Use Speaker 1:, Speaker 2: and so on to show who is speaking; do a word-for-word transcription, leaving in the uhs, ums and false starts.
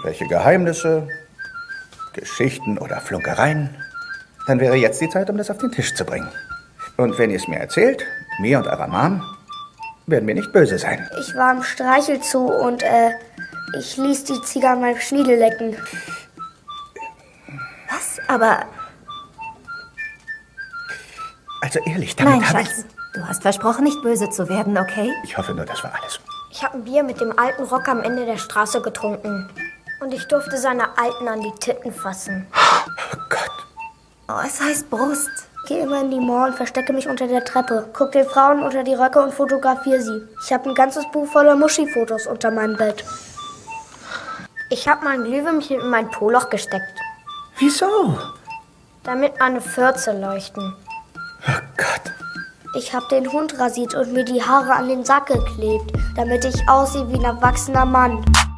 Speaker 1: irgendwelche Geheimnisse, Geschichten oder Flunkereien, dann wäre jetzt die Zeit, um das auf den Tisch zu bringen. Und wenn ihr es mir erzählt, mir und eurer Mom, werden wir nicht böse sein.
Speaker 2: Ich war im Streichelzoo und äh, ich ließ die Ziege an meinem Schniedel lecken.
Speaker 3: Was? Aber...
Speaker 1: Also ehrlich, damit
Speaker 3: Nein,
Speaker 1: habe ich...
Speaker 3: Schatz. Du hast versprochen, nicht böse zu werden, okay?
Speaker 1: Ich hoffe nur, das war alles.
Speaker 4: Ich habe ein Bier mit dem alten Rock am Ende der Straße getrunken. Und ich durfte seine Alten an die Titten fassen.
Speaker 1: Oh Gott.
Speaker 3: Oh, es heißt Brust.
Speaker 2: Ich gehe immer in die Mall und verstecke mich unter der Treppe. Guck den Frauen unter die Röcke und fotografiere sie. Ich habe ein ganzes Buch voller Muschi-Fotos unter meinem Bett.
Speaker 4: Ich habe mein Glühwürmchen in mein Poloch gesteckt.
Speaker 1: Wieso?
Speaker 4: Damit meine Fürze leuchten.
Speaker 1: Oh Gott.
Speaker 2: Ich habe den Hund rasiert und mir die Haare an den Sack geklebt, damit ich aussehe wie ein erwachsener Mann.